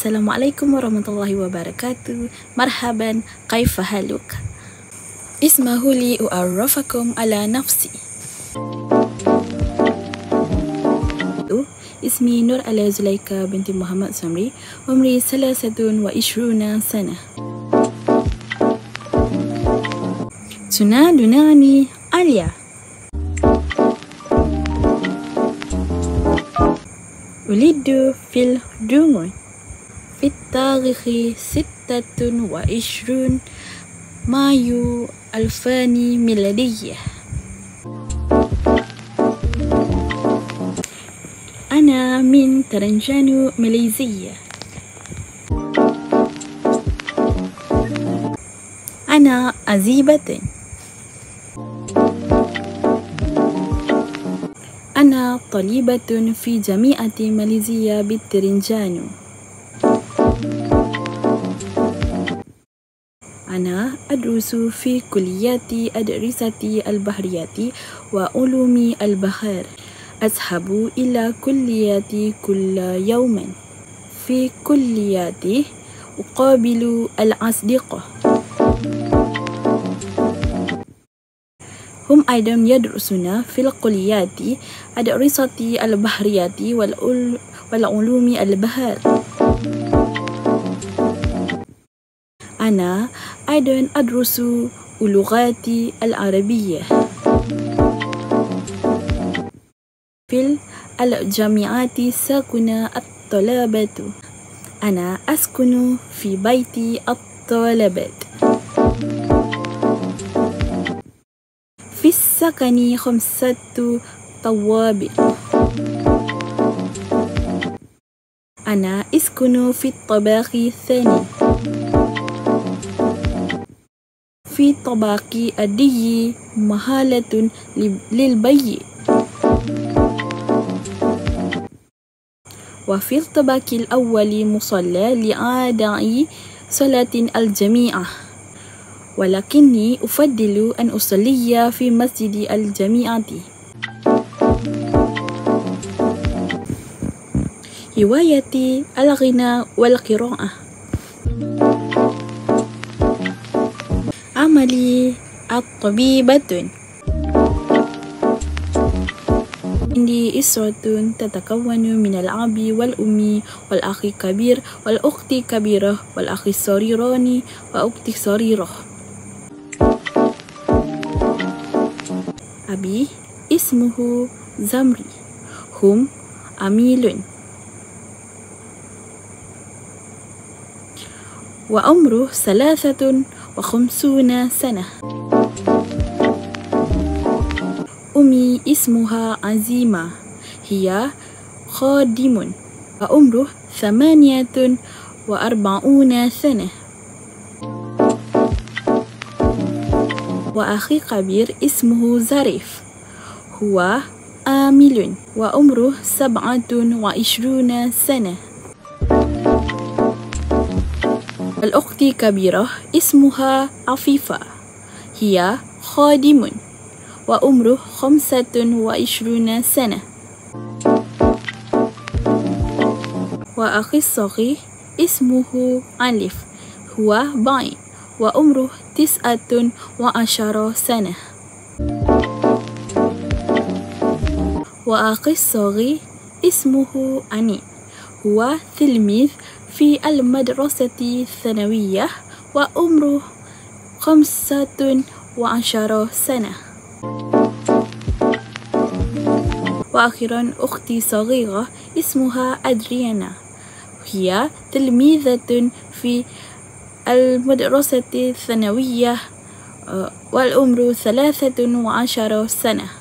Assalamualaikum warahmatullahi wabarakatuh. Marhaban, kaifa haluk? Ismahu li u'arrafakum ala nafsi. Ismi Nur Ala Zulaika binti Muhammad Samri, umri 23 sana. Tunadunani Alia. Ulidu fil dungun fit tarikhi 26 Mayu 2000 miladiyah. Ana min Terengganu, Malaysia. Ana azibatun. أنا طالبة في جامعة ماليزيا بالترنجانو. أنا أدرس في كلية أدرسة البحريات وعلوم البحر. أذهب إلى كليتي كل يوم. في كليتي أقابل الأصدقاء. هم أيضا يدرسون في الكليات أدرسة البحريات والعلوم البحر. أنا أيضا أدرس اللغات العربية في الجامعات. سكن الطلبة. أنا أسكن في بيت الطلبة. في السكن 5 طوابق. أنا أسكن في الطابق الثاني. في طابق الدي محلة للبيع. وفي الطابق الأول مصلى لأداء صلاة الجماعة، ولكني أفضل أن أصلي في مسجد الجامعة. هوايتي الغناء والقراءة. عملي الطبيبة. عندي أسرة تتكون من الأب والأم والأخ الكبير والأخت الكبيرة والأخ الصغيران وأختي الصغيرة. أبي اسمه زمري. هم عميل. وعمره 53 سنة. أمي اسمها عزيمة. هي خادم. وعمره 48 سنة. وأخي كبير اسمه زريف. هو عامل وعمره 27 سنة. الأخت الكبيرة اسمها عفيفة. هي خادم وعمره 25 سنة. وأخي الصغير اسمه ألف. هو باي وعمره 19 سنة. وأخي الصغير اسمه أني. هو تلميذ في المدرسة الثانوية وعمره 15 سنة. وأخيرا أختي صغيرة اسمها أدريانا. هي تلميذة في المدرسة الثانوية والعمر 13 سنة.